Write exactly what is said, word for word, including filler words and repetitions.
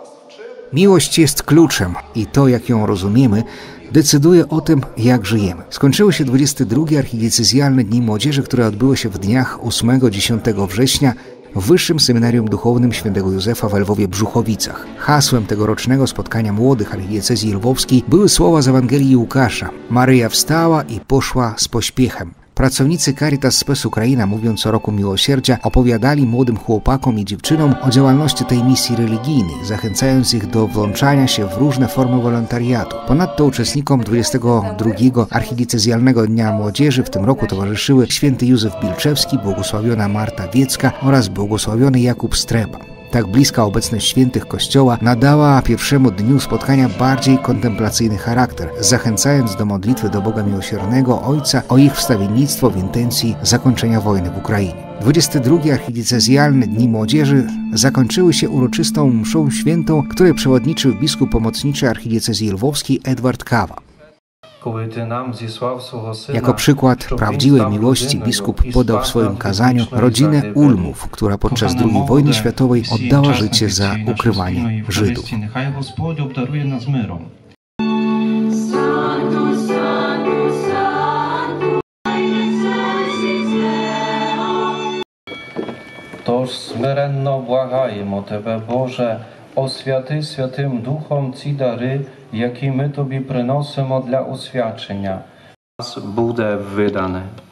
Miłość jest kluczem i to, jak ją rozumiemy, decyduje o tym, jak żyjemy. Skończyły się dwudzieste drugie archidiecezjalne Dni Młodzieży, które odbyły się w dniach ósmego do dziesiątego września w Wyższym Seminarium Duchownym Świętego Józefa w Lwowie-Brzusłowicach. Hasłem tegorocznego spotkania młodych archidiecezji lwowskiej były słowa z Ewangelii Łukasza: Maryja wstała i poszła z pośpiechem. Pracownicy Caritas Spes Ukraina, mówiąc o Roku Miłosierdzia, opowiadali młodym chłopakom i dziewczynom o działalności tej misji religijnej, zachęcając ich do włączania się w różne formy wolontariatu. Ponadto uczestnikom dwudziestego drugiego Archidiecezjalnego Dnia Młodzieży w tym roku towarzyszyły święty Józef Bilczewski, błogosławiona Marta Wiecka oraz błogosławiony Jakub Streba. Tak bliska obecność świętych Kościoła nadała pierwszemu dniu spotkania bardziej kontemplacyjny charakter, zachęcając do modlitwy do Boga Miłosiernego Ojca o ich wstawiennictwo w intencji zakończenia wojny w Ukrainie. dwudzieste drugie Archidiecezjalne Dni Młodzieży zakończyły się uroczystą mszą świętą, której przewodniczył biskup pomocniczy archidiecezji lwowskiej Edward Kawa. Jako przykład prawdziwej miłości biskup podał w swoim kazaniu rodzinę Ulmów, która podczas drugiej wojny światowej oddała życie za ukrywanie Żydów. Toż смиренно благаємо Тебе, Боже, освяти Святим Духом ці дари, які ми Тобі приносимо для освячення. Нас буде видане.